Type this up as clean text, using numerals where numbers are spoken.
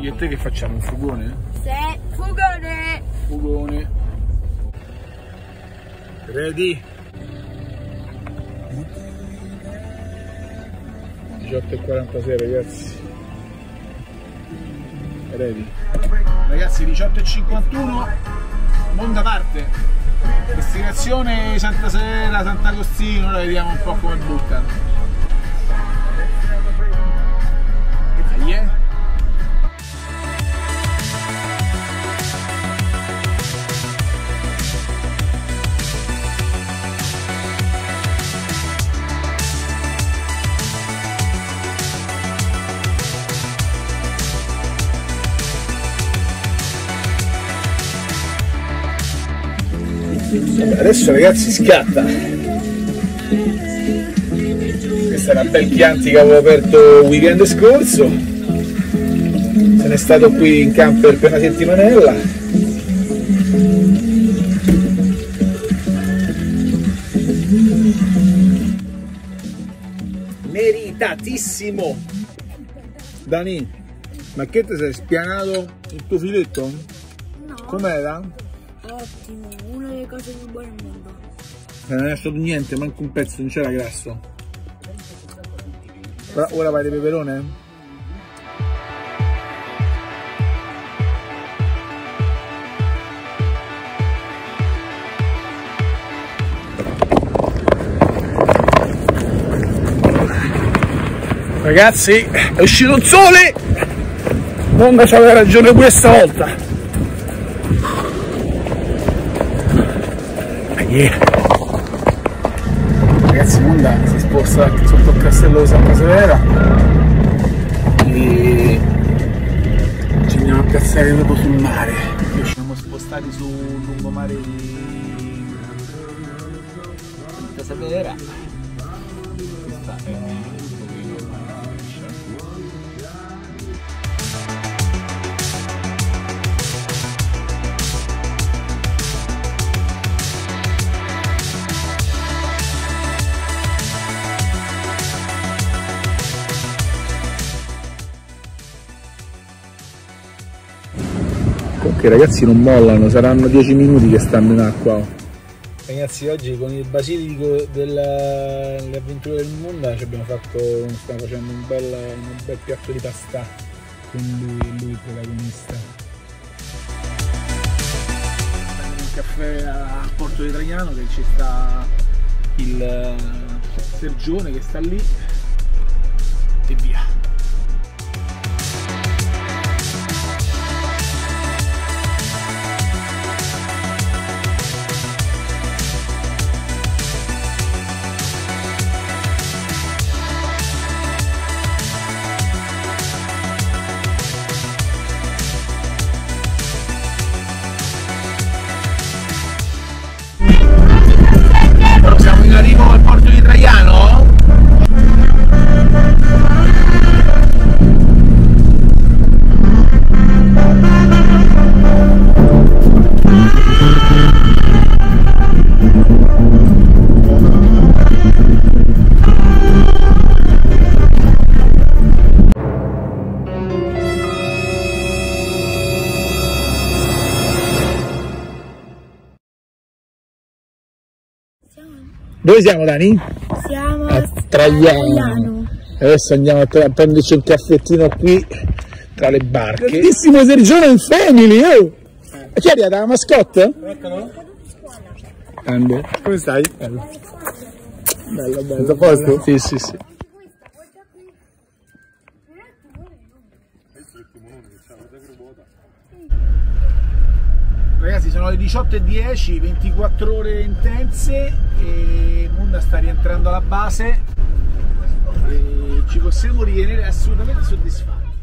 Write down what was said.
Io e te che facciamo? Un fugone? Sì, fugone! Fugone. Ready? 18:46 ragazzi. Ready? Ragazzi 18:51, Monda parte. Destinazione Santa Sera, Sant'Agostino, ora vediamo un po' come buttano. E dai, Adesso ragazzi scatta. Questa è una bel Chianti che avevo aperto il weekend scorso. Se n'è stato qui in camper per una settimanella. Meritatissimo. Dani, ma che ti sei spianato il tuo filetto? No. Com'era? Ottimo, una delle cose più buone al mondo. Non è stato niente, manco un pezzo, non c'era grasso. Ora vai di peperone? Ragazzi, è uscito il sole! Monda c'aveva ragione questa volta! Ragazzi, Monda si sposta anche sotto il castello di Santa Severa e ci andiamo a piazzare proprio sul mare. Ci siamo spostati sul lungomare di Santa Severa. Questa è un pochino che ragazzi non mollano, saranno 10 minuti che stanno in acqua. Ragazzi, oggi con il basilico delle avventure del mondo stiamo facendo un bel piatto di pasta con lui il protagonista. Prendo un caffè a Porto di Traiano, che ci sta il Sergione che sta lì e via. Siamo in arrivo al porto di Traiano. Dove siamo, Dani? Siamo a Traiano. Adesso andiamo a prenderci un caffettino qui tra le barche. Grandissimo Sergione in family, oh! Chi è arrivata la mascotte? Eccolo. Grande. Come stai? Bello. Bello, bello. Tutto a posto? Sì, sì, sì. Ragazzi, sono le 18:10, 24 ore intense e Monda sta rientrando alla base e ci possiamo ritenere assolutamente soddisfatti.